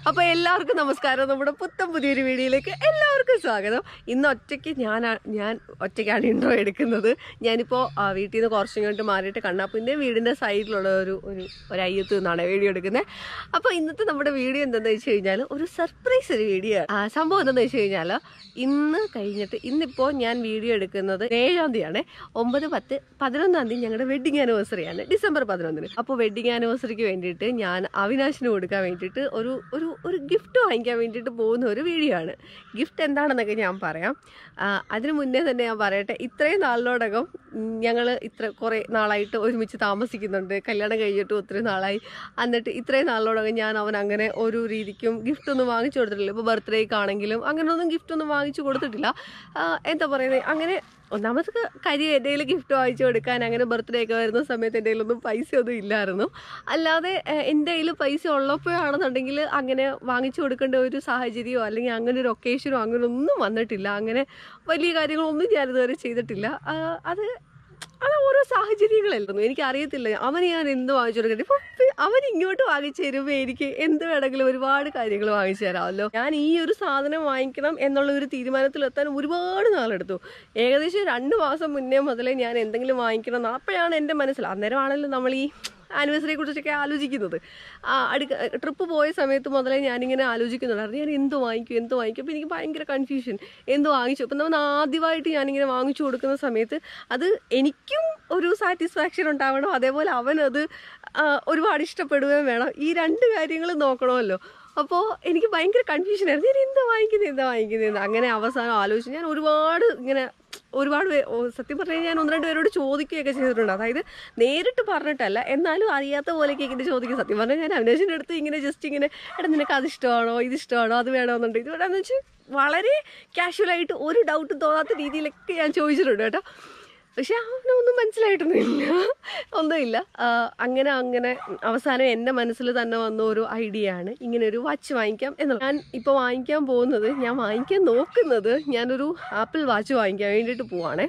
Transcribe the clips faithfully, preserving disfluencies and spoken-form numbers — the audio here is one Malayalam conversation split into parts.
അപ്പോൾ എല്ലാവർക്കും നമസ്കാരം. നമ്മുടെ പുത്തൻ പുതിയൊരു വീഡിയോയിലേക്ക് എല്ലാവർക്കും സ്വാഗതം. ഇന്ന് ഒറ്റയ്ക്ക് ഞാൻ ഞാൻ ഒറ്റയ്ക്കാണ് ഇൻട്രോ എടുക്കുന്നത്. ഞാനിപ്പോൾ വീട്ടിൽ നിന്ന് കുറച്ചും കണ്ടിട്ട് മാറിയിട്ട് കണ്ണാപ്പിൻ്റെ വീടിൻ്റെ സൈഡിലുള്ള ഒരു ഒരു ഒരു അയ്യത്ത് നിന്നാണ് വീഡിയോ എടുക്കുന്നത്. അപ്പോൾ ഇന്നത്തെ നമ്മുടെ വീഡിയോ എന്താണെന്ന് വെച്ച് കഴിഞ്ഞാൽ ഒരു സർപ്രൈസ് ഒരു വീഡിയോ. സംഭവം എന്താണെന്ന് വെച്ച് കഴിഞ്ഞാൽ ഇന്ന് കഴിഞ്ഞിട്ട് ഇന്നിപ്പോൾ ഞാൻ വീഡിയോ എടുക്കുന്നത് ഏഴാം തീയതിയാണ്. ഒമ്പത് പത്ത് പതിനൊന്നാം തീയതി ഞങ്ങളുടെ വെഡിങ് ആനിവേഴ്സറിയാണ്, ഡിസംബർ പതിനൊന്നിന്. അപ്പോൾ വെഡിങ് ആനിവേഴ്സറിക്ക് വേണ്ടിയിട്ട് ഞാൻ അവിനാശിന് കൊടുക്കാൻ വേണ്ടിയിട്ട് ഒരു ഒരു ഒരു ഗിഫ്റ്റ് വാങ്ങിക്കാൻ വേണ്ടിയിട്ട് പോകുന്ന ഒരു വീഡിയോ ആണ്. ഗിഫ്റ്റ് എന്താണെന്നൊക്കെ ഞാൻ പറയാം. അതിന് മുന്നേ തന്നെ ഞാൻ പറയട്ടെ, ഇത്രയും നാളിനോടകം ഞങ്ങൾ ഇത്ര കുറേ നാളായിട്ട് ഒരുമിച്ച് താമസിക്കുന്നുണ്ട്. കല്യാണം കഴിഞ്ഞിട്ട് ഒത്തിരി നാളായി. എന്നിട്ട് ഇത്രയും നാളിനോടകം ഞാൻ അവൻ അങ്ങനെ ഒരു രീതിക്കും ഗിഫ്റ്റൊന്നും വാങ്ങിച്ചു കൊടുത്തിട്ടില്ല. ഇപ്പോൾ ബർത്ത്ഡേക്കാണെങ്കിലും അങ്ങനെയൊന്നും ഗിഫ്റ്റൊന്നും വാങ്ങിച്ചു കൊടുത്തിട്ടില്ല. എന്താ പറയുന്നത്, അങ്ങനെ ഒന്നാമത് കാര്യം എൻ്റെ കയ്യിൽ ഗിഫ്റ്റ് വാങ്ങിച്ചു കൊടുക്കാൻ അങ്ങനെ ബർത്ത്ഡേ ഒക്കെ വരുന്ന സമയത്ത് എൻ്റെ കയ്യിലൊന്നും പൈസ ഒന്നും ഇല്ലായിരുന്നു. അല്ലാതെ എൻ്റെ കയ്യിൽ പൈസ ഉള്ളപ്പോഴാണെന്നുണ്ടെങ്കിൽ അങ്ങനെ വാങ്ങിച്ചു കൊടുക്കേണ്ട ഒരു സാഹചര്യമോ അല്ലെങ്കിൽ അങ്ങനെ ഒരു ഒക്കേഷനോ അങ്ങനെ ഒന്നും വന്നിട്ടില്ല. അങ്ങനെ വലിയ കാര്യങ്ങളൊന്നും ഞാനിതുവരെ ചെയ്തിട്ടില്ല. അത് അത് ഓരോ സാഹചര്യങ്ങളായിരുന്നു. എനിക്കറിയത്തില്ല അവന് ഞാൻ എന്ത് വാങ്ങിച്ചു കൊടുക്കട്ടെ. ഇപ്പം അവൻ ഇങ്ങോട്ട് വാങ്ങിച്ചു തരുമ്പോൾ എനിക്ക് എന്ത് വേണമെങ്കിലും ഒരുപാട് കാര്യങ്ങൾ വാങ്ങിച്ചു തരാമല്ലോ. ഞാൻ ഈ ഒരു സാധനം വാങ്ങിക്കണം എന്നുള്ള ഒരു തീരുമാനത്തിലെത്താൻ ഒരുപാട് നാളെടുത്തു. ഏകദേശം രണ്ട് മാസം മുന്നേ മുതലേ ഞാൻ എന്തെങ്കിലും വാങ്ങിക്കണം എന്ന് അപ്പോഴാണ് എൻ്റെ മനസ്സിൽ. അന്നേരമാണല്ലോ നമ്മൾ ഈ ആനിവേഴ്സറിയെ കുറിച്ചൊക്കെ ആലോചിക്കുന്നത്. ആ അടുക്ക ട്രിപ്പ് പോയ സമയത്ത് മുതലേ ഞാനിങ്ങനെ ആലോചിക്കുന്നുണ്ടായിരുന്നു, ഞാൻ എന്ത് വാങ്ങിക്കും എന്ത് വാങ്ങിക്കും. അപ്പോൾ എനിക്ക് ഭയങ്കര കൺഫ്യൂഷൻ, എന്ത് വാങ്ങിച്ചു. അപ്പം നമ്മൾ ആദ്യമായിട്ട് ഞാനിങ്ങനെ വാങ്ങിച്ചു കൊടുക്കുന്ന സമയത്ത് അത് എനിക്കും ഒരു സാറ്റിസ്ഫാക്ഷൻ ഉണ്ടാവണം, അതേപോലെ അവനത് ഒരുപാട് ഇഷ്ടപ്പെടുകയും വേണം. ഈ രണ്ട് കാര്യങ്ങൾ നോക്കണമല്ലോ. അപ്പോൾ എനിക്ക് ഭയങ്കര കൺഫ്യൂഷനായിരുന്നു, ഞാൻ എന്താ വാങ്ങിക്കുന്നത് എന്താ വാങ്ങിക്കുന്നത്. അങ്ങനെ അവസാനം ആലോചിച്ച് ഞാൻ ഒരുപാട് ഇങ്ങനെ ഒരുപാട് സത്യം പറഞ്ഞു കഴിഞ്ഞാൽ ഞാൻ ഒന്ന് രണ്ട് പേരോട് ചോദിക്കുകയൊക്കെ ചെയ്തിട്ടുണ്ട്. അതായത് നേരിട്ട് പറഞ്ഞിട്ടല്ല, എന്നാലും അറിയാത്ത പോലെയൊക്കെ ഇങ്ങനെ ചോദിക്കും. സത്യം പറഞ്ഞാൽ ഞാൻ അന്വേഷണം എടുത്ത് ഇങ്ങനെ ജസ്റ്റ് ഇങ്ങനെ എടാ നിനക്ക് അത് ഇഷ്ടമാണോ ഇത് ഇഷ്ടമാണോ അത് വേണമെന്നുണ്ട് ഇത് വേണമെന്ന് വെച്ചാൽ വളരെ കാഷ്വലായിട്ട് ഒരു ഡൗട്ടും തോന്നാത്ത രീതിയിലൊക്കെ ഞാൻ ചോദിച്ചിട്ടുണ്ട് കേട്ടോ. പക്ഷെ അവനൊന്നും മനസ്സിലായിട്ടൊന്നുമില്ല, ഒന്നുമില്ല. അങ്ങനെ അങ്ങനെ അവസാനം എൻ്റെ മനസ്സിൽ തന്നെ വന്ന ഒരു ഐഡിയ ആണ് ഇങ്ങനെ ഒരു വാച്ച് വാങ്ങിക്കാം എന്നുള്ളത്. ഞാൻ ഇപ്പോൾ വാങ്ങിക്കാൻ പോകുന്നത്, ഞാൻ വാങ്ങിക്കാൻ നോക്കുന്നത് ഞാനൊരു ആപ്പിൾ വാച്ച് വാങ്ങിക്കാൻ വേണ്ടിയിട്ട് പോവാണേ.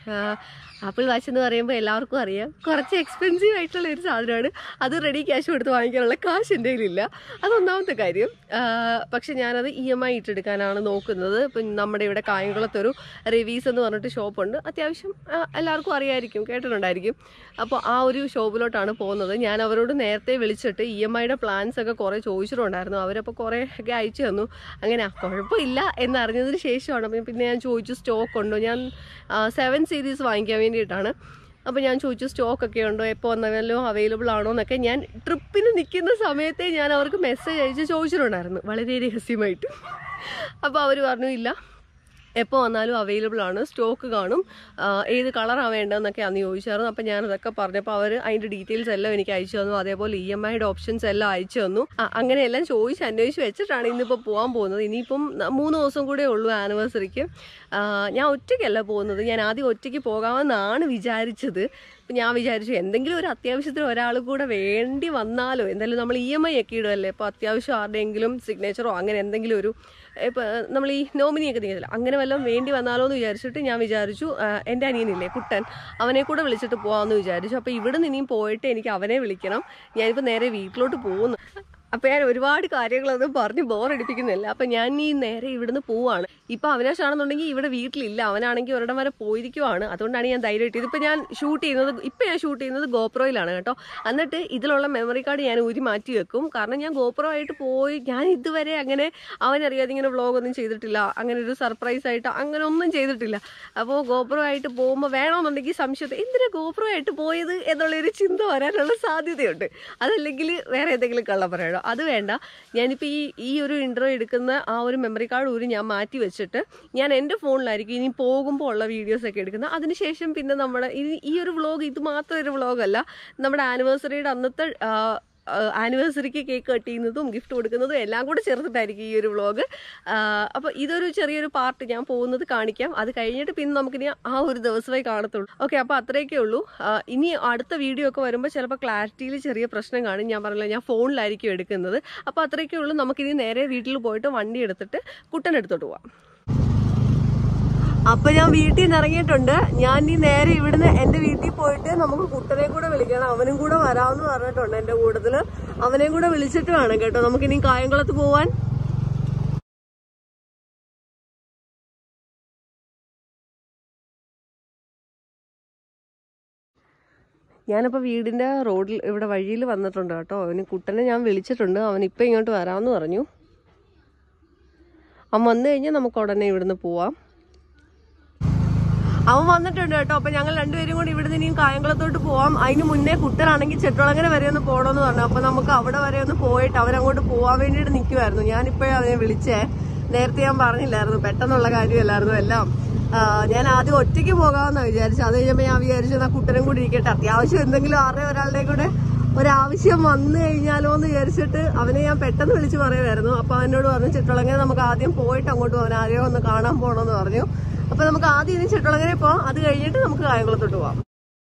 ആപ്പിൾ വാച്ച് എന്ന് പറയുമ്പോൾ എല്ലാവർക്കും അറിയാം കുറച്ച് എക്സ്പെൻസീവ് ആയിട്ടുള്ള ഒരു സാധനമാണ്. അത് റെഡി ക്യാഷ് കൊടുത്ത് വാങ്ങിക്കാനുള്ള കാശ് എൻ്റെ കയ്യിലില്ല, അതൊന്നാമത്തെ കാര്യം. പക്ഷെ ഞാനത് ഇ എം ഐ ഇട്ടെടുക്കാനാണ് നോക്കുന്നത്. ഇപ്പം നമ്മുടെ ഇവിടെ കായംകുളത്തൊരു റിവീസ് എന്ന് പറഞ്ഞിട്ട് ഷോപ്പുണ്ട്, അത്യാവശ്യം എല്ലാവർക്കും അറിയായിരിക്കും, കേട്ടിട്ടുണ്ടായിരിക്കും. അപ്പോൾ ആ ഒരു ഷോപ്പിലോട്ടാണ് പോകുന്നത്. ഞാൻ അവരോട് നേരത്തെ വിളിച്ചിട്ട് ഇ എം ഐയുടെ പ്ലാൻസ് ഒക്കെ കുറേ ചോദിച്ചിട്ടുണ്ടായിരുന്നു. അവരപ്പോൾ കുറേ ഒക്കെ അയച്ചു തന്നു. അങ്ങനെ കുഴപ്പമില്ല എന്നറിഞ്ഞതിന് ശേഷമാണ് പിന്നെ ഞാൻ ചോദിച്ചു സ്റ്റോക്ക് ഉണ്ടോ. ഞാൻ സെവൻ സീരീസ് വാങ്ങിക്കാൻ വേണ്ടിയിട്ടാണ്. അപ്പോൾ ഞാൻ ചോദിച്ചു സ്റ്റോക്കൊക്കെ ഉണ്ടോ, എപ്പോൾ വന്നാലും അവൈലബിൾ ആണോ എന്നൊക്കെ ഞാൻ ട്രിപ്പിന് നിൽക്കുന്ന സമയത്തെ ഞാൻ അവർക്ക് മെസ്സേജ് അയച്ച് ചോദിച്ചിട്ടുണ്ടായിരുന്നു, വളരെ രഹസ്യമായിട്ട്. അപ്പോൾ അവർ പറഞ്ഞു ഇല്ല, എപ്പോൾ വന്നാലും അവൈലബിൾ ആണ്, സ്റ്റോക്ക് കാണും, ഏത് കളറാണ് വേണ്ടതെന്നൊക്കെ അന്ന് ചോദിച്ചായിരുന്നു. അപ്പോൾ ഞാനതൊക്കെ പറഞ്ഞപ്പോൾ അവർ അതിൻ്റെ ഡീറ്റെയിൽസ് എല്ലാം എനിക്ക് അയച്ചു തന്നു. അതേപോലെ ഇ എം ഐയുടെ ഓപ്ഷൻസ് എല്ലാം അയച്ചു തന്നു. അങ്ങനെയെല്ലാം ചോദിച്ച് അന്വേഷിച്ച് വെച്ചിട്ടാണ് ഇന്നിപ്പോൾ പോകാൻ പോകുന്നത്. ഇനിയിപ്പം മൂന്ന് ദിവസം കൂടെ ഉള്ളൂ ആനിവേഴ്സറിക്ക്. ഞാൻ ഒറ്റയ്ക്കല്ല പോകുന്നത്, ഞാൻ ആദ്യം ഒറ്റയ്ക്ക് പോകാമെന്നാണ് വിചാരിച്ചത്. അപ്പം ഞാൻ വിചാരിച്ചു എന്തെങ്കിലും ഒരു അത്യാവശ്യത്തിന് ഒരാൾ കൂടെ വേണ്ടി വന്നാലോ, എന്തായാലും നമ്മൾ ഇ എം ഐ ഒക്കെ ഇടുമല്ലേ, ഇപ്പോൾ അത്യാവശ്യം ആരുടെയെങ്കിലും സിഗ്നേച്ചറോ അങ്ങനെ എന്തെങ്കിലും ഒരു ഇപ്പോൾ നമ്മൾ ഈ നോമിനിയൊക്കെ നീങ്ങത്തില്ല, അങ്ങനെ വല്ലതും വേണ്ടി വന്നാലോ എന്ന് വിചാരിച്ചിട്ട് ഞാൻ വിചാരിച്ചു എൻ്റെ അനിയനില്ലേ കുട്ടൻ, അവനെ കൂടെ വിളിച്ചിട്ട് പോകാമെന്ന് വിചാരിച്ചു. അപ്പോൾ ഇവിടെ നിന്ന് ഇനിയും പോയിട്ട് എനിക്ക് അവനെ വിളിക്കണം. ഞാനിപ്പോൾ നേരെ വീട്ടിലോട്ട് പോകുന്നു. അപ്പോൾ ഞാൻ ഒരുപാട് കാര്യങ്ങളൊന്നും പറഞ്ഞ് ബോറടിപ്പിക്കുന്നില്ല. അപ്പം ഞാൻ ഈ നേരെ ഇവിടുന്ന് പോവാണ്. ഇപ്പം അവിനാശാണെന്നുണ്ടെങ്കിൽ ഇവിടെ വീട്ടിലില്ല, അവനാണെങ്കിൽ ഒരിടം വരെ പോയിരിക്കുവാണ്. അതുകൊണ്ടാണ് ഞാൻ ധൈര്യമായിട്ട് ഇതിപ്പോൾ ഞാൻ ഷൂട്ട് ചെയ്യുന്നത്, ഇപ്പം ഞാൻ ഷൂട്ട് ചെയ്യുന്നത് ഗോപ്രോയിലാണ് കേട്ടോ. എന്നിട്ട് ഇതിലുള്ള മെമ്മറി കാർഡ് ഞാൻ ഊരി മാറ്റി വെക്കും. കാരണം ഞാൻ ഗോപ്രോ ആയിട്ട് പോയി ഞാൻ ഇതുവരെ അങ്ങനെ അവനറിയാതെ ഇങ്ങനെ വ്ളോഗൊന്നും ചെയ്തിട്ടില്ല, അങ്ങനെ ഒരു സർപ്രൈസ് ആയിട്ട് അങ്ങനെ ഒന്നും ചെയ്തിട്ടില്ല. അപ്പോൾ ഗോപ്രോ ആയിട്ട് പോകുമ്പോൾ വേണമെന്നുണ്ടെങ്കിൽ സംശയത്തെ എന്തിനാ ഗോപ്രോ ആയിട്ട് പോയത് എന്നുള്ളൊരു ചിന്ത വരാനുള്ള സാധ്യതയുണ്ട്. അതല്ലെങ്കിൽ വേറെ ഏതെങ്കിലും കള്ളം പറയണം, അത് വേണ്ട. ഞാനിപ്പോൾ ഈ ഈ ഒരു ഇൻട്രോ എടുക്കുന്ന ആ ഒരു മെമ്മറി കാർഡ് ഊരി ഞാൻ മാറ്റി വെച്ചിട്ട് ഞാൻ എൻ്റെ ഫോണിലായിരിക്കും ഇനി പോകുമ്പോൾ ഉള്ള വീഡിയോസൊക്കെ എടുക്കുന്നത്. അതിനുശേഷം പിന്നെ നമ്മുടെ ഈ ഒരു വ്ളോഗ് ഇത് മാത്രം ഒരു വ്ളോഗല്ല, നമ്മുടെ ആനിവേഴ്സറിയുടെ അന്നത്തെ ആനിവേഴ്സറിക്ക് കേക്ക് കട്ട് ചെയ്യുന്നതും ഗിഫ്റ്റ് കൊടുക്കുന്നതും എല്ലാം കൂടെ ചേർത്തിട്ടായിരിക്കും ഈ ഒരു വ്ളോഗ്. അപ്പോൾ ഇതൊരു ചെറിയൊരു പാർട്ട് ഞാൻ പോകുന്നത് കാണിക്കാം. അത് കഴിഞ്ഞിട്ട് പിന്നെ നമുക്കിനി ആ ഒരു ദിവസമായി കാണത്തുള്ളൂ. ഓക്കെ, അപ്പോൾ അത്രയൊക്കെ ഉള്ളൂ. ഇനി അടുത്ത വീഡിയോ ഒക്കെ വരുമ്പോൾ ചിലപ്പോൾ ക്ലാരിറ്റിയിൽ ചെറിയ പ്രശ്നം കാണും. ഞാൻ പറഞ്ഞില്ല, ഞാൻ ഫോണിലായിരിക്കും എടുക്കുന്നത്. അപ്പോൾ അത്രയൊക്കെ ഉള്ളൂ. നമുക്കിനി നേരെ വീട്ടിൽ പോയിട്ട് വണ്ടി എടുത്തിട്ട് കുട്ടനെടുത്തോട്ട് പോവാം. അപ്പൊ ഞാൻ വീട്ടിൽ നിന്ന് ഇറങ്ങിയിട്ടുണ്ട്. ഞാൻ ഈ നേരെ ഇവിടുന്ന് എന്റെ വീട്ടിൽ പോയിട്ട് നമുക്ക് കുട്ടനെ കൂടെ വിളിക്കണം. അവനും കൂടെ വരാമെന്ന് പറഞ്ഞിട്ടുണ്ട് എന്റെ കൂട്ടത്തില്. അവനെയും കൂടെ വിളിച്ചിട്ട് വേണം കേട്ടോ നമുക്കിനി കായംകുളത്ത് പോവാൻ. ഞാനിപ്പോൾ വീടിൻ്റെ റോഡിൽ ഇവിടെ വഴിയിൽ വന്നിട്ടുണ്ട് കേട്ടോ. അവന് കുട്ടനെ ഞാൻ വിളിച്ചിട്ടുണ്ട്. അവനിപ്പോൾ ഇങ്ങോട്ട് വരാമെന്ന് പറഞ്ഞു. അവൻ വന്നു കഴിഞ്ഞാൽ നമുക്ക് ഉടനെ ഇവിടുന്ന് പോവാം. അവൻ വന്നിട്ടുണ്ട് കേട്ടോ. അപ്പം ഞങ്ങൾ രണ്ടുപേരും കൂടി ഇവിടുന്ന് ഇനിയും കായംകുളത്തോട്ട് പോവാം. അതിന് മുന്നേ കുട്ടനാണെങ്കിൽ ചെട്ടുളങ്ങര വരെ ഒന്ന് പോകണമെന്ന് പറഞ്ഞു. അപ്പം നമുക്ക് അവിടെ വരെ ഒന്ന് പോയിട്ട് അവരങ്ങോട്ട് പോകാൻ വേണ്ടിയിട്ട് നിൽക്കുമായിരുന്നു. ഞാനിപ്പോഴേ അവനെ വിളിച്ചേ. നേരത്തെ ഞാൻ പറഞ്ഞില്ലായിരുന്നു, പെട്ടെന്നുള്ള കാര്യമല്ലായിരുന്നു എല്ലാം. ഞാൻ ആദ്യം ഒറ്റയ്ക്ക് പോകാമെന്നാണ് വിചാരിച്ചത്. അത് കഴിഞ്ഞപ്പോൾ ഞാൻ വിചാരിച്ചത് ആ കുട്ടനും കൂടി ഇരിക്കട്ടെ, അത്യാവശ്യം എന്തെങ്കിലും ആരുടെ ഒരാളുടെ കൂടെ ഒരാവശ്യം വന്നു കഴിഞ്ഞാലോ എന്ന് വിചാരിച്ചിട്ട് അവനെ ഞാൻ പെട്ടെന്ന് വിളിച്ച് പറയുമായിരുന്നു. അപ്പൊ അവനോട് പറഞ്ഞു ചെട്ടുളങ്ങര നമുക്ക് ആദ്യം പോയിട്ട് അങ്ങോട്ട് പോകാൻ, ആരെയോ ഒന്ന് കാണാൻ പോകണമെന്ന് പറഞ്ഞു. അപ്പൊ നമുക്ക് ആദ്യം ഇനി ചെട്ടുളങ്ങര പോവാം, അത് കഴിഞ്ഞിട്ട് നമുക്ക് കായംകുളത്തോട്ട് പോവാം.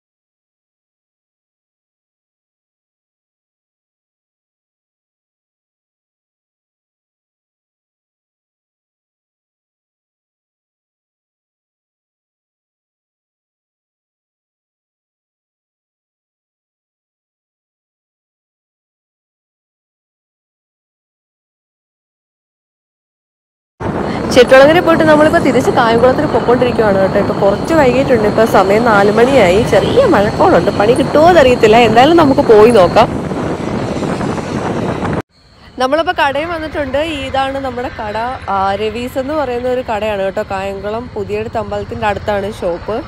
ചെട്ടുളങ്ങര പോയിട്ട് നമ്മളിപ്പോൾ തിരിച്ച് കായംകുളത്തിന് പൊക്കോണ്ടിരിക്കുകയാണ് കേട്ടോ. ഇപ്പോൾ കുറച്ച് വൈകിട്ടുണ്ട്. ഇപ്പോൾ സമയം നാല് മണിയായി. ചെറിയ മഴക്കോളുണ്ട്. പണി കിട്ടുമോ എന്നറിയത്തില്ല. എന്തായാലും നമുക്ക് പോയി നോക്കാം. നമ്മളിപ്പോൾ കടയിൽ വന്നിട്ടുണ്ട്. ഇതാണ് നമ്മുടെ കട. രവീസ് എന്ന് പറയുന്ന ഒരു കടയാണ് കേട്ടോ. കായംകുളം പുതിയടുത്ത് അമ്പലത്തിൻ്റെ അടുത്താണ് ഷോപ്പ്.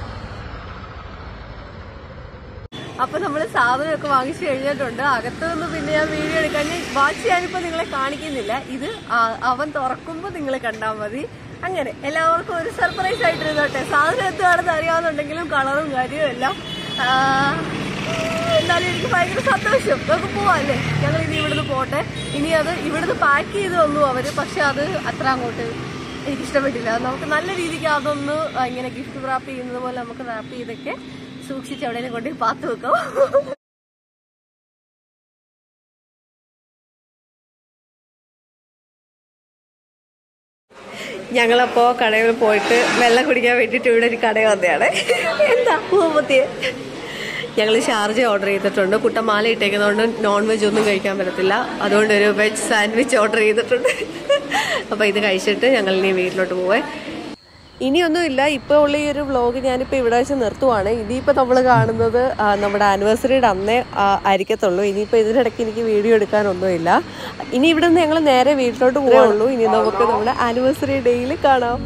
അപ്പൊ നമ്മള് സാധനമൊക്കെ വാങ്ങിച്ചു കഴിഞ്ഞിട്ടുണ്ട്. അകത്ത് നിന്ന് പിന്നെ ഞാൻ വീഡിയോ എടുക്കാൻ വാച്ച് ചെയ്യാനിപ്പോ നിങ്ങളെ കാണിക്കുന്നില്ല. ഇത് അവൻ തുറക്കുമ്പോ നിങ്ങൾ കണ്ടാൽ മതി. അങ്ങനെ എല്ലാവർക്കും ഒരു സർപ്രൈസ് ആയിട്ടിരുന്നോട്ടെ. സാധനം എന്തുവാണെന്ന് അറിയാവുന്നുണ്ടെങ്കിലും കളറും കാര്യവും എല്ലാം. എന്നാലും എനിക്ക് ഭയങ്കര സന്തോഷം. നമുക്ക് പോവാല്ലേ. ഞങ്ങൾ ഇനി ഇവിടുന്ന് പോട്ടെ. ഇനി അത് ഇവിടുന്ന് പാക്ക് ചെയ്ത് വന്നു അവര്. പക്ഷെ അത് അത്ര അങ്ങോട്ട് എനിക്ക് ഇഷ്ടപ്പെട്ടില്ല. നമുക്ക് നല്ല രീതിക്ക് അതൊന്ന് ഇങ്ങനെ ഗിഫ്റ്റ് റാപ്പ് ചെയ്യുന്നത് പോലെ നമുക്ക് റാപ്പ് ചെയ്തൊക്കെ സൂക്ഷിച്ച് എവിടെയും കൊണ്ട് പാത്ത് വെക്കാം. ഞങ്ങളപ്പോ കടയിൽ പോയിട്ട് വെള്ളം കുടിക്കാൻ വേണ്ടിട്ട് ഇവിടെ ഒരു കട വന്നതാണ്. എന്താ പൂവത്തിയെ ഞങ്ങൾ ഷാർജ ഓർഡർ ചെയ്തിട്ടുണ്ട്. കുട്ടമാല ഇട്ടേക്കുന്നതുകൊണ്ട് നോൺ വെജ് ഒന്നും കഴിക്കാൻ പറ്റത്തില്ല. അതുകൊണ്ട് ഒരു വെജ് സാൻഡ്വിച്ച് ഓർഡർ ചെയ്തിട്ടുണ്ട്. അപ്പൊ ഇത് കഴിച്ചിട്ട് ഞങ്ങൾ ഇനി വീട്ടിലോട്ട് പോവേ. ഇനിയൊന്നുമില്ല. ഇപ്പോൾ ഉള്ള ഈ ഒരു വ്ളോഗ് ഞാനിപ്പോൾ ഇവിടെ വെച്ച് നിർത്തുവാണ്. ഇനിയിപ്പോൾ നമ്മൾ കാണുന്നത് നമ്മുടെ ആനിവേഴ്സറിയുടെ അന്നേ ആയിരിക്കത്തുള്ളൂ. ഇനിയിപ്പോൾ ഇതിനിടയ്ക്ക് എനിക്ക് വീഡിയോ എടുക്കാനൊന്നുമില്ല. ഇനി ഇവിടെ നിന്ന് ഞങ്ങൾ നേരെ വീട്ടിലോട്ട് പോവുള്ളൂ. ഇനി നമുക്ക് നമ്മുടെ ആനിവേഴ്സറി ഡേയിൽ കാണാം.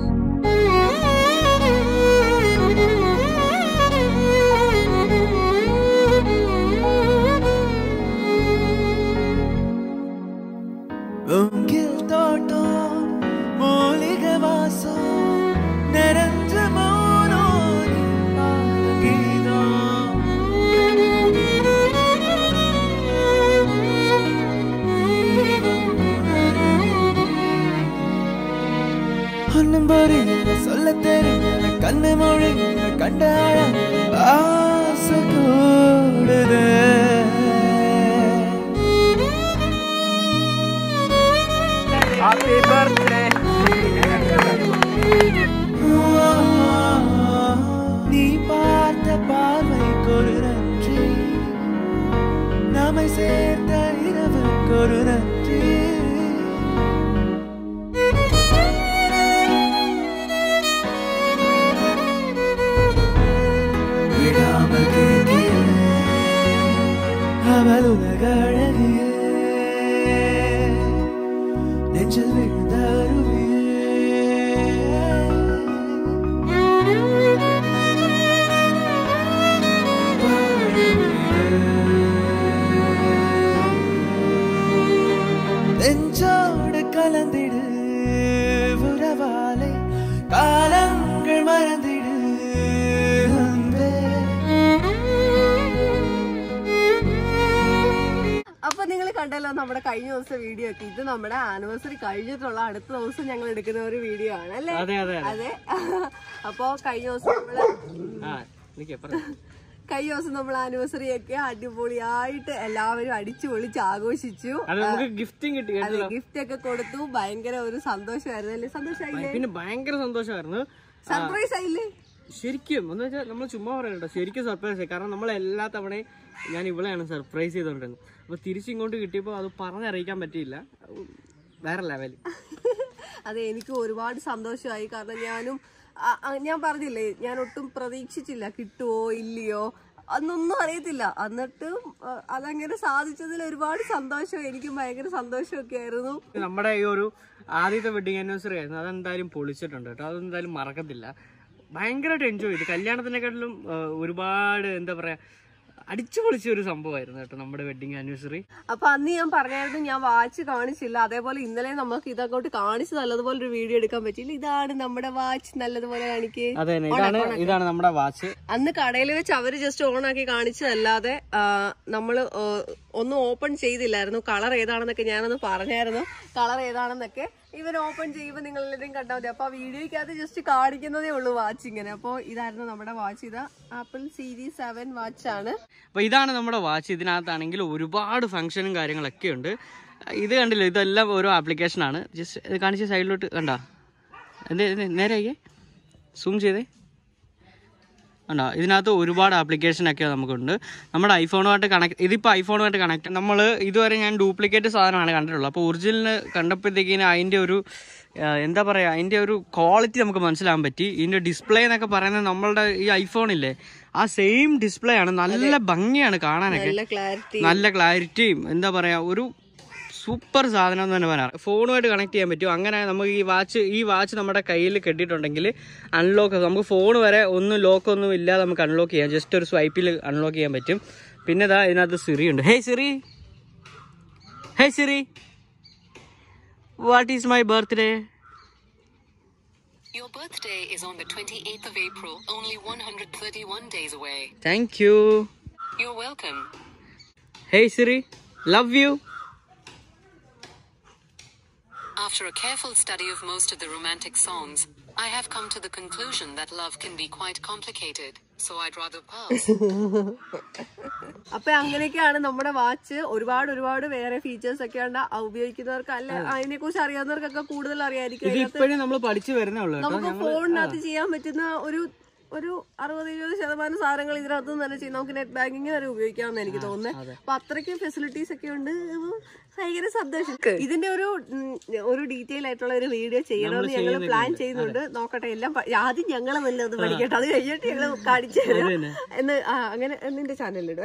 சொல்ல தெரியல கண்ணு மொழி கண்ட ஆசை கூடுதே. Happy birthday. நீ பார்த்த பார்வைக்கு ஒரு நன்றி, நம்மை சேர்த்த இரவுக்கு ஒரு நன்றி. அவள் உலக அழகியே நெஞ்சில் விழுந்த நெஞ்சோடு கலந்திடு உறவாலே காலங்கள் மறந்திடு. അപ്പൊ നിങ്ങൾ കണ്ടല്ലോ നമ്മുടെ കഴിഞ്ഞ ദിവസം വീഡിയോ ഒക്കെ. ഇത് നമ്മുടെ ആനിവേഴ്സറി കഴിഞ്ഞിട്ടുള്ള അടുത്ത ദിവസം ഞങ്ങൾ എടുക്കുന്ന ഒരു വീഡിയോ ആണ് അല്ലേ? അതെ. അപ്പൊ കഴിഞ്ഞ ദിവസം നമ്മള് കഴിഞ്ഞ ദിവസം നമ്മൾ ആനിവേഴ്സറി ഒക്കെ അടിപൊളിയായിട്ട് എല്ലാവരും അടിച്ചു പൊളിച്ച് ആഘോഷിച്ചു. ഗിഫ്റ്റ് ഒക്കെ കൊടുത്തു. ഭയങ്കര ഒരു സന്തോഷമായിരുന്നു അല്ലേ? സന്തോഷമായില്ലേ? പിന്നെ ഭയങ്കര സന്തോഷമായിരുന്നു. സർപ്രൈസ് ആയില്ലേ? ശരിക്കും എന്ന് വെച്ചാൽ നമ്മൾ ചുമ്മാ പറയട്ടോ, ശരിക്കും സർപ്രൈസ് ആയി. കാരണം നമ്മൾ എല്ലാ തവണയും ഞാൻ ഇവളെയാണ് സർപ്രൈസ് ചെയ്തോണ്ടിരുന്നത്. അപ്പൊ തിരിച്ചിങ്ങോട്ട് കിട്ടിയപ്പോൾ അത് പറഞ്ഞറിയിക്കാൻ പറ്റിയില്ല, വേറെ ലെവൽ. അതെ, എനിക്ക് ഒരുപാട് സന്തോഷമായി. കാരണം ഞാനും ഞാൻ പറഞ്ഞില്ലേ, ഞാൻ ഒട്ടും പ്രതീക്ഷിച്ചില്ല കിട്ടുവോ ഇല്ലയോ അന്നൊന്നും അറിയത്തില്ല. എന്നിട്ട് അതങ്ങനെ സാധിച്ചതിൽ ഒരുപാട് സന്തോഷം, എനിക്കും ഭയങ്കര സന്തോഷമൊക്കെ ആയിരുന്നു. നമ്മുടെ ഈ ഒരു ആദ്യത്തെ വെഡിങ് ആനിവേഴ്സറി ആയിരുന്നു, അതെന്തായാലും പൊളിച്ചിട്ടുണ്ട് കേട്ടോ, അതെന്തായാലും മറക്കത്തില്ല. ഭയങ്കരമായിട്ട് എൻജോയ് ചെയ്തു. കല്യാണത്തിനെക്കാട്ടിലും ഒരുപാട് എന്താ പറയാ അടിച്ചു പൊളിച്ച ഒരു സംഭവമായിരുന്നു കേട്ടോ നമ്മുടെ വെഡിങ് ആനിവേഴ്സറി. അപ്പൊ അന്ന് ഞാൻ പറഞ്ഞായിരുന്നു ഞാൻ വാച്ച് കാണിച്ചില്ല, അതേപോലെ ഇന്നലെ നമുക്ക് ഇതങ്ങോട്ട് കാണിച്ച് നല്ലതുപോലെ ഒരു വീഡിയോ എടുക്കാൻ പറ്റില്ല. ഇതാണ് നമ്മുടെ വാച്ച്, നല്ലതുപോലെ കാണിക്കേ. അതെ, ഇതാണ് ഇതാണ് നമ്മുടെ വാച്ച്. അന്ന് കടയിൽ വെച്ച് അവര് ജസ്റ്റ് ഓൺ ആക്കി കാണിച്ചതല്ലാതെ നമ്മള് ഒന്നും ഓപ്പൺ ചെയ്തില്ലായിരുന്നു. കളർ ഏതാണെന്നൊക്കെ ഞാനൊന്ന് പറഞ്ഞായിരുന്നു, കളർ ഏതാണെന്നൊക്കെ ഇവർ ഓപ്പൺ ചെയ്യുമ്പോൾ നിങ്ങൾ എല്ലാവരും കണ്ടാൽ മതി. അപ്പൊ ആ വീഡിയോയ്ക്കകത്ത് ജസ്റ്റ് കാണിക്കുന്നതേ ഉള്ളൂ വാച്ച് ഇങ്ങനെ. അപ്പോൾ ഇതായിരുന്നു നമ്മുടെ വാച്ച്. ഇതാ ആപ്പിൾ സീരീസ് സെവൻ വാച്ചാണ്. അപ്പൊ ഇതാണ് നമ്മുടെ വാച്ച്. ഇതിനകത്താണെങ്കിൽ ഒരുപാട് ഫംഗ്ഷനും കാര്യങ്ങളൊക്കെ ഉണ്ട്. ഇത് കണ്ടില്ല, ഇതെല്ലാം ഓരോ ആപ്ലിക്കേഷനാണ്. ജസ്റ്റ് ഇത് കാണിച്ച സൈഡിലോട്ട് കണ്ടാ, എന്തേ നേരെ ആയിക്കേ, സൂം ചെയ്തേ, കണ്ടോ. ഇതിനകത്ത് ഒരുപാട് ആപ്ലിക്കേഷനൊക്കെ നമുക്കുണ്ട്. നമ്മുടെ ഐഫോണുമായിട്ട് കണക്ട്, ഇതിപ്പോൾ ഐഫോണുമായിട്ട് കണക്ട്. നമ്മൾ ഇതുവരെ ഞാൻ ഡ്യൂപ്ലിക്കേറ്റ് സാധനമാണ് കണ്ടിട്ടുള്ളത്. അപ്പോൾ ഒറിജിനൽ കണ്ടപ്പോഴത്തേക്കിന് അതിൻ്റെ ഒരു എന്താ പറയുക, അതിൻ്റെ ഒരു ക്വാളിറ്റി നമുക്ക് മനസ്സിലാകാൻ പറ്റി. ഇതിൻ്റെ ഡിസ്പ്ലേ എന്നൊക്കെ പറയുന്നത് നമ്മളുടെ ഈ ഐഫോണില്ലേ ആ സെയിം ഡിസ്പ്ലേ ആണ്. നല്ല ഭംഗിയാണ് കാണാനൊക്കെ, നല്ല ക്ലാരിറ്റിയും എന്താ പറയുക, ഒരു സൂപ്പർ സാധനം എന്ന് തന്നെ പറയാം. ഫോണുമായിട്ട് കണക്ട് ചെയ്യാൻ പറ്റും. അങ്ങനെ നമുക്ക് ഈ വാച്ച് ഈ വാച്ച് നമ്മുടെ കയ്യിൽ കെട്ടിയിട്ടുണ്ടെങ്കിൽ അൺലോക്ക്, നമുക്ക് ഫോൺ വരെ ഒന്നും ലോക്കൊന്നും ഇല്ലാതെ നമുക്ക് അൺലോക്ക് ചെയ്യാം. ജസ്റ്റ് ഒരു സ്വൈപ്പിൽ അൺലോക്ക് ചെയ്യാൻ പറ്റും. പിന്നെ ഇതാ ഇതിനകത്ത് സിറി ഉണ്ട്. Hey Siri, hey Siri, what is my birthday? Your birthday is on the twenty-eighth of April, only one hundred thirty-one days away. Thank you. You're welcome. Hey Siri, love you. After a careful study of most of the romantic songs, I have come to the conclusion that love can be quite complicated, so I'd rather pass. അപ്പൊ അങ്ങനെയൊക്കെയാണ് നമ്മുടെ വാച്ച്. ഒരുപാട് ഒരുപാട് വേറെ ഫീച്ചേഴ്സ് ഒക്കെ ഉണ്ട്. ഉപയോഗിക്കുന്നവർക്ക് അല്ല അതിനെ കുറിച്ച് അറിയാവുന്നവർക്കൊക്കെ കൂടുതൽ അറിയായിരിക്കും. നമ്മൾ പഠിച്ചു വരുന്നേ ഉള്ളൂ. നമുക്ക് ഫോണിനകത്ത് ചെയ്യാൻ പറ്റുന്ന ഒരു ഒരു അറുപത് എഴുപത് ശതമാനം സാധനങ്ങൾ ഇതിനകത്ത് നിന്ന് തന്നെ ചെയ്യും. നമുക്ക് നെറ്റ് ബാങ്കിങ് വരെ ഉപയോഗിക്കാമെന്ന് എനിക്ക് തോന്നുന്നത്. അപ്പൊ അത്രയ്ക്കും ഫെസിലിറ്റീസ് ഒക്കെ ഉണ്ട്. ഭയങ്കര സന്തോഷം. ഇതിന്റെ ഒരു ഒരു ഡീറ്റെയിൽ ആയിട്ടുള്ള ഒരു വീഡിയോ ചെയ്യണമെന്ന് ഞങ്ങൾ പ്ലാൻ ചെയ്യുന്നുണ്ട്. നോക്കട്ടെ, എല്ലാം ആദ്യം ഞങ്ങളെ നല്ല ഒന്ന് പഠിക്കട്ടെ, അത് കഴിഞ്ഞിട്ട് ഞങ്ങൾ കാണിച്ചു തരാം എന്ന്. അങ്ങനെ നിന്റെ ചാനലിലിടും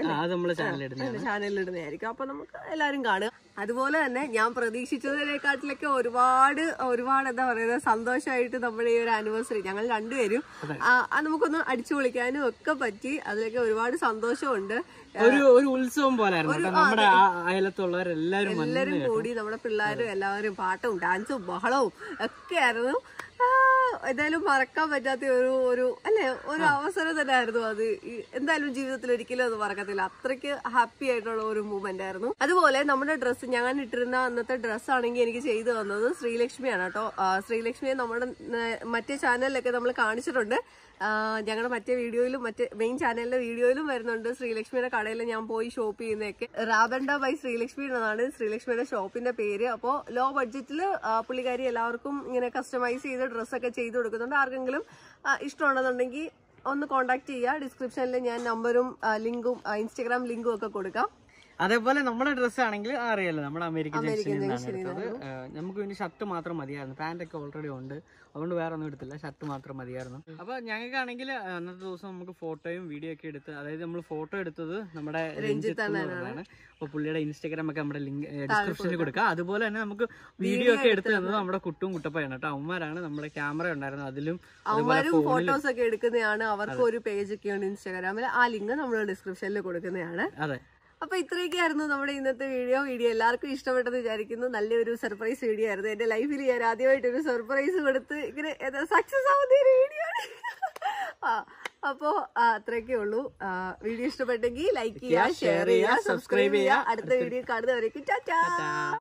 എന്റെ ചാനലിലിടുന്നതായിരിക്കും. അപ്പൊ നമുക്ക് എല്ലാവരും കാണുക. അതുപോലെ തന്നെ ഞാൻ പ്രതീക്ഷിച്ചതിനെക്കാട്ടിലൊക്കെ ഒരുപാട് ഒരുപാട് എന്താ പറയുക സന്തോഷമായിട്ട് നമ്മുടെ ഈ ഒരു ആനിവേഴ്സറി ഞങ്ങൾ രണ്ടുപേരും നമുക്കൊന്ന് അടിച്ചു പൊളിക്കാനും ഒക്കെ പറ്റി. അതിലൊക്കെ ഒരുപാട് സന്തോഷമുണ്ട്. ഒരു ഒരു ഉത്സവം പോലായിരുന്നു. നമ്മുടെ അയലത്തുള്ളവരെല്ലാരും എല്ലാരും കൂടി നമ്മുടെ പിള്ളേരും എല്ലാവരും പാട്ടും ഡാൻസും ബഹളവും ഒക്കെ ആയിരുന്നു. എന്തായാലും മറക്കാൻ പറ്റാത്ത ഒരു ഒരു അല്ലെ ഒരു അവസരം തന്നെ ആയിരുന്നു അത്. എന്തായാലും ജീവിതത്തിൽ ഒരിക്കലും അത് മറക്കത്തില്ല. അത്രയ്ക്ക് ഹാപ്പി ആയിട്ടുള്ള ഒരു മൂമെന്റ് ആയിരുന്നു. അതുപോലെ നമ്മുടെ ഡ്രസ്സ്, ഞാൻ ഇട്ടിരുന്ന അന്നത്തെ ഡ്രസ്സാണെങ്കിൽ എനിക്ക് ചെയ്തു തന്നത് ശ്രീലക്ഷ്മിയാണ് കേട്ടോ. ശ്രീലക്ഷ്മിയെ നമ്മുടെ മറ്റേ ചാനലിലൊക്കെ നമ്മൾ കാണിച്ചിട്ടുണ്ട്. ഞങ്ങളുടെ മറ്റേ വീഡിയോയിലും മറ്റേ മെയിൻ ചാനലിലെ വീഡിയോയിലും വരുന്നുണ്ട്. ശ്രീലക്ഷ്മിയുടെ കടയിൽ ഞാൻ പോയി ഷോപ്പ് ചെയ്യുന്നതൊക്കെ. റാബൻഡ ബൈ ശ്രീലക്ഷ്മി എന്നതാണ് ശ്രീലക്ഷ്മിയുടെ ഷോപ്പിന്റെ പേര്. അപ്പോൾ ലോ ബഡ്ജറ്റിൽ പുള്ളിക്കാരി എല്ലാവർക്കും ഇങ്ങനെ കസ്റ്റമൈസ് ചെയ്ത് ഡ്രസ്സൊക്കെ ചെയ്ത് കൊടുക്കുന്നുണ്ട്. ആർക്കെങ്കിലും ഇഷ്ടമുണ്ടെന്നുണ്ടെങ്കിൽ ഒന്ന് കോൺടാക്ട് ചെയ്യുക. ഡിസ്ക്രിപ്ഷനിൽ ഞാൻ നമ്പറും ലിങ്കും ഇൻസ്റ്റാഗ്രാം ലിങ്കും ഒക്കെ കൊടുക്കാം. അതേപോലെ നമ്മുടെ ഡ്രസ്സ് ആണെങ്കിൽ അറിയാലോ, നമ്മുടെ അമേരിക്കൻ ജംഗ്ഷനിൽ നമുക്ക് പിന്നെ ഷർട്ട് മാത്രം മതിയായിരുന്നു. പാന്റ് ഒക്കെ ഓൾറെഡി ഉണ്ട്, അതുകൊണ്ട് വേറെ ഒന്നും എടുത്തില്ല, ഷർട്ട് മാത്രം മതിയായിരുന്നു. അപ്പൊ ഞങ്ങൾക്കാണെങ്കിൽ അന്നത്തെ ദിവസം നമുക്ക് ഫോട്ടോയും വീഡിയോ ഒക്കെ എടുത്ത്, അതായത് നമ്മൾ ഫോട്ടോ എടുത്തത് നമ്മുടെ രഞ്ജിത്താണ്. അപ്പൊ പുള്ളിയുടെ ഇൻസ്റ്റാഗ്രാം ഒക്കെ നമ്മുടെ ലിങ്ക് ഡിസ്ക്രിപ്ഷനിൽ കൊടുക്കുക. അതുപോലെ തന്നെ നമുക്ക് വീഡിയോ ഒക്കെ എടുത്ത് തന്നത് നമ്മുടെ കുട്ടും കുട്ടപ്പയാണ് കേട്ടോ. അവന്മാരാണ് നമ്മുടെ ക്യാമറ ഉണ്ടായിരുന്നത്. അതിലും ഫോട്ടോസ് ഒക്കെ എടുക്കുന്നതാണ്. അവർക്ക് ഒരു പേജ് ഒക്കെ ഉണ്ട് ഇൻസ്റ്റാഗ്രാമിൽ. ആ ലിങ്ക് നമ്മൾ ഡിസ്ക്രിപ്ഷനിൽ കൊടുക്കുന്നതാണ്. അതെ. അപ്പൊ ഇത്രയൊക്കെയായിരുന്നു നമ്മുടെ ഇന്നത്തെ വീഡിയോ. വീഡിയോ എല്ലാവർക്കും ഇഷ്ടപ്പെട്ടെന്ന് വിചാരിക്കുന്നു. നല്ലൊരു സർപ്രൈസ് വീഡിയോ ആയിരുന്നു. എന്റെ ലൈഫിൽ ഞാൻ ആദ്യമായിട്ട് ഒരു സർപ്രൈസ് കൊടുത്ത് ഇങ്ങനെ സക്സസ് ആവുന്ന ഒരു വീഡിയോ ആണ്. ആ അപ്പോ അത്രയൊക്കെ ഉള്ളൂ. വീഡിയോ ഇഷ്ടപ്പെട്ടെങ്കിൽ ലൈക്ക് ചെയ്യുക, ഷെയർ ചെയ്യുക, സബ്സ്ക്രൈബ് ചെയ്യുക. അടുത്ത വീഡിയോ കാണുന്നവരേക്കും ടാറ്റാ.